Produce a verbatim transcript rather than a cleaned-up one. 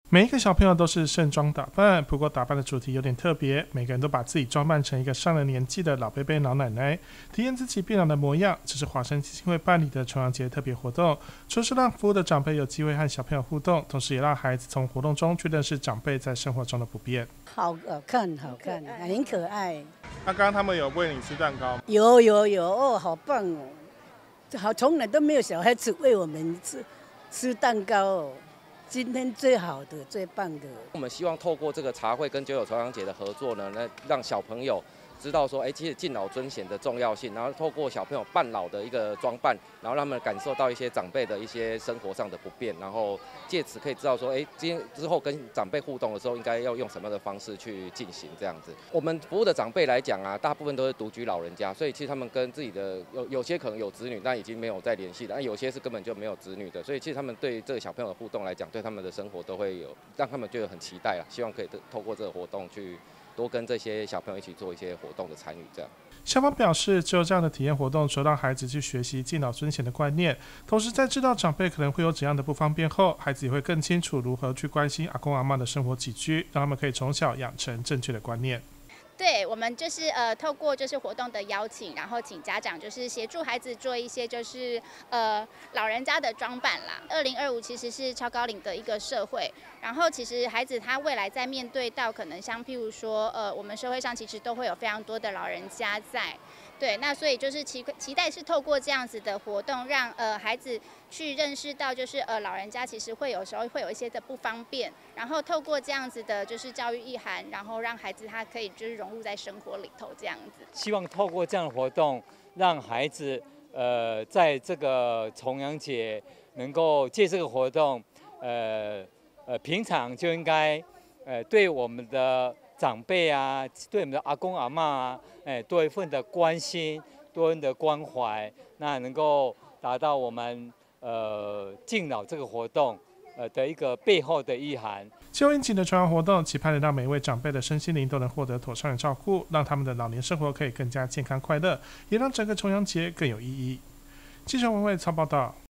每一个小朋友都是盛装打扮，不过打扮的主题有点特别，每个人都把自己装扮成一个上了年纪的老伯伯、老奶奶，体验自己变老的模样。这是华山基金会办理的重阳节特别活动，除了是让服务的长辈有机会和小朋友互动，同时也让孩子从活动中去认识长辈在生活中的不便。 好好看，好看，很可爱。 那、啊、刚刚他们有喂你吃蛋糕吗？ 有有有哦，好棒哦！好，从来都没有小孩子喂我们吃吃蛋糕哦。今天最好的、最棒的。 我们希望透过这个茶会跟九九重阳节的合作呢，那让小朋友知道说，哎，其实敬老尊贤的重要性，然后透过小朋友扮老的一个装扮，然后让他们感受到一些长辈的一些生活上的不便，然后借此可以知道说，哎，今天之后跟长辈互动的时候，应该要用什么样的方式去进行这样子。我们服务的长辈来讲啊，大部分都是独居老人家，所以其实他们跟自己的有有些可能有子女，但已经没有再联系了；，有些是根本就没有子女的，所以其实他们对这个小朋友的互动来讲，对他们的生活都会有让他们觉得很期待啊，希望可以透过这个活动去。多跟这些小朋友一起做一些活动的参与，这样。 校方表示，只有这样的体验活动，除了让孩子去学习敬老尊贤的观念，同时在知道长辈可能会有怎样的不方便后，孩子也会更清楚如何去关心阿公阿嬷的生活起居，让他们可以从小养成正确的观念。 对，我们就是呃，透过就是活动的邀请，然后请家长就是协助孩子做一些就是呃老人家的装扮啦。二零二五其实是超高龄的一个社会，然后其实孩子他未来在面对到可能像譬如说呃，我们社会上其实都会有非常多的老人家在。对，那所以就是期期待是透过这样子的活动，让呃孩子去认识到，就是呃老人家其实会有时候会有一些的不方便，然后透过这样子的就是教育意涵，然后让孩子他可以就是融入在生活里头这样子。 希望透过这样的活动，让孩子呃在这个重阳节能够借这个活动，呃呃平常就应该呃对我们的长辈啊，对我们的阿公阿嬷啊，哎，多一份的关心，多一份的关怀，那能够达到我们呃敬老这个活动呃的一个背后的意涵。 气候应景的重阳活动，期盼能让每位长辈的身心灵都能获得妥善的照顾，让他们的老年生活可以更加健康快乐，也让整个重阳节更有意义。记者文蔚超报道。